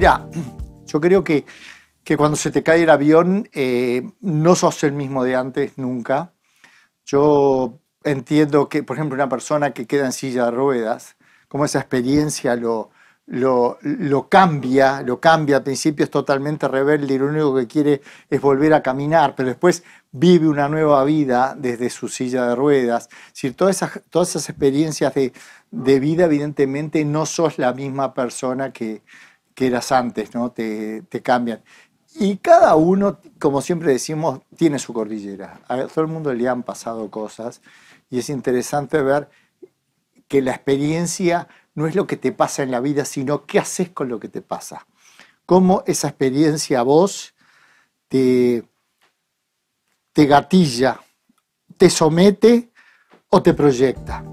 Mira, yo creo que cuando se te cae el avión no sos el mismo de antes nunca. Yo entiendo que, por ejemplo, una persona que queda en silla de ruedas, como esa experiencia lo cambia. Al principio es totalmente rebelde y lo único que quiere es volver a caminar, pero después vive una nueva vida desde su silla de ruedas. Es decir, todas esas experiencias de vida, evidentemente, no sos la misma persona que eras antes, ¿no? Te cambian. Y cada uno, como siempre decimos, tiene su cordillera. A todo el mundo le han pasado cosas y es interesante ver que la experiencia no es lo que te pasa en la vida, sino qué haces con lo que te pasa. Cómo esa experiencia a vos te, te gatilla, te somete o te proyecta.